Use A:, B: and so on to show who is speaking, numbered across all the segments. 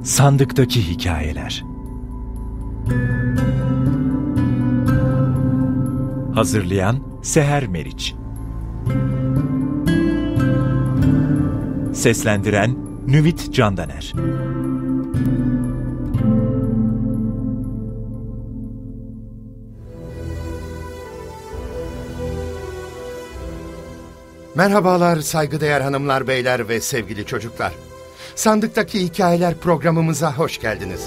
A: Sandıktaki Hikayeler. Hazırlayan Seher Meriç. Seslendiren Nüvit Candaner.
B: Merhabalar saygıdeğer hanımlar, beyler ve sevgili çocuklar. Sandıktaki Hikayeler programımıza hoş geldiniz.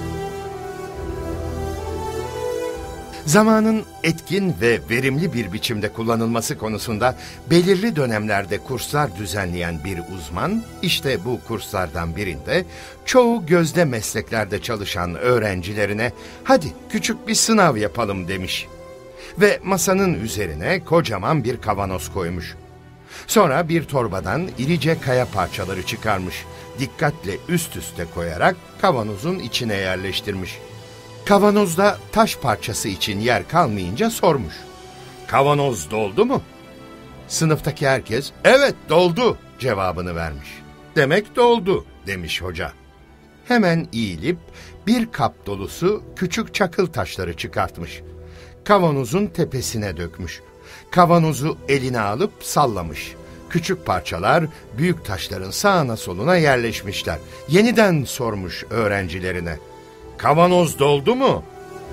B: Zamanın etkin ve verimli bir biçimde kullanılması konusunda belirli dönemlerde kurslar düzenleyen bir uzman, işte bu kurslardan birinde çoğu gözde mesleklerde çalışan öğrencilerine "Hadi küçük bir sınav yapalım" demiş. Ve masanın üzerine kocaman bir kavanoz koymuş. Sonra bir torbadan irice kaya parçaları çıkarmış. Dikkatle üst üste koyarak kavanozun içine yerleştirmiş. Kavanozda taş parçası için yer kalmayınca sormuş: "Kavanoz doldu mu?" Sınıftaki herkes "Evet, doldu" cevabını vermiş. "Demek doldu" demiş hoca. Hemen eğilip bir kap dolusu küçük çakıl taşları çıkartmış. Kavanozun tepesine dökmüş. Kavanozu eline alıp sallamış. Küçük parçalar büyük taşların sağına soluna yerleşmişler. Yeniden sormuş öğrencilerine: "Kavanoz doldu mu?"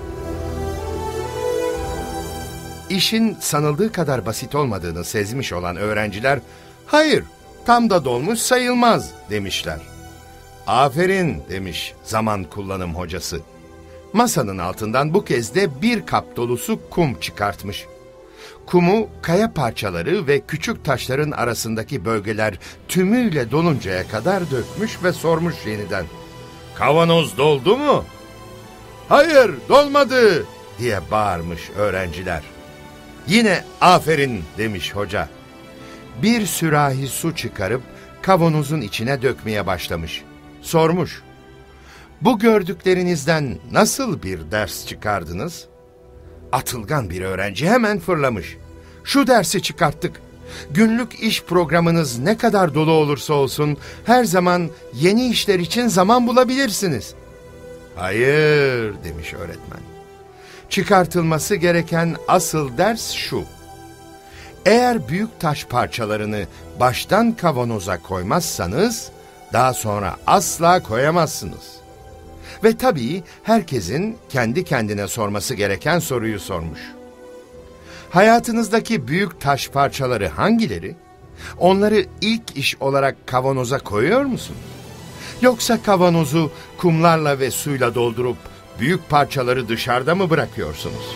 B: İşin sanıldığı kadar basit olmadığını sezmiş olan öğrenciler "Hayır, tam da dolmuş sayılmaz" demişler. "Aferin" demiş zaman kullanım hocası. Masanın altından bu kez de bir kap dolusu kum çıkartmış. Kumu kaya parçaları ve küçük taşların arasındaki bölgeler tümüyle doluncaya kadar dökmüş ve sormuş yeniden: "Kavanoz doldu mu?" "Hayır, dolmadı" diye bağırmış öğrenciler. Yine "Aferin" demiş hoca. Bir sürahi su çıkarıp kavanozun içine dökmeye başlamış. Sormuş: "Bu gördüklerinizden nasıl bir ders çıkardınız?" Atılgan bir öğrenci hemen fırlamış: "Şu dersi çıkarttık. Günlük iş programınız ne kadar dolu olursa olsun her zaman yeni işler için zaman bulabilirsiniz." "Hayır" demiş öğretmen. "Çıkartılması gereken asıl ders şu: eğer büyük taş parçalarını baştan kavanoza koymazsanız daha sonra asla koyamazsınız." Ve tabii herkesin kendi kendine sorması gereken soruyu sormuş: hayatınızdaki büyük taş parçaları hangileri? Onları ilk iş olarak kavanoza koyuyor musunuz? Yoksa kavanozu kumlarla ve suyla doldurup büyük parçaları dışarıda mı bırakıyorsunuz?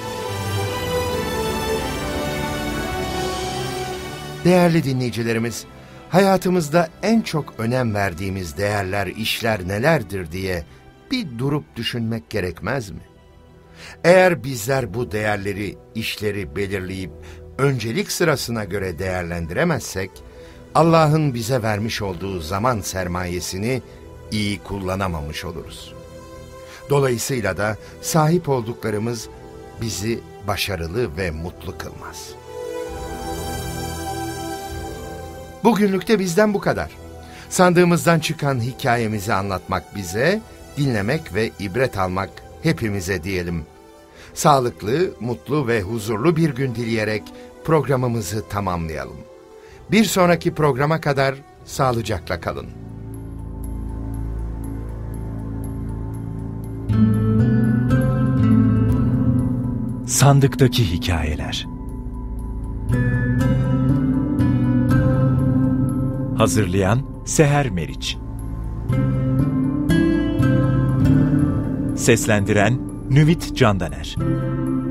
B: Değerli dinleyicilerimiz, hayatımızda en çok önem verdiğimiz değerler, işler nelerdir diye bir durup düşünmek gerekmez mi? Eğer bizler bu değerleri, işleri belirleyip öncelik sırasına göre değerlendiremezsek, Allah'ın bize vermiş olduğu zaman sermayesini iyi kullanamamış oluruz. Dolayısıyla da sahip olduklarımız bizi başarılı ve mutlu kılmaz. Bugünlük de bizden bu kadar. Sandığımızdan çıkan hikayemizi anlatmak bize, dinlemek ve ibret almak hepimize diyelim. Sağlıklı, mutlu ve huzurlu bir gün dileyerek programımızı tamamlayalım. Bir sonraki programa kadar sağlıcakla kalın.
A: Sandıktaki Hikayeler. Hazırlayan Seher Meriç. Seslendiren Nüvit Candaner.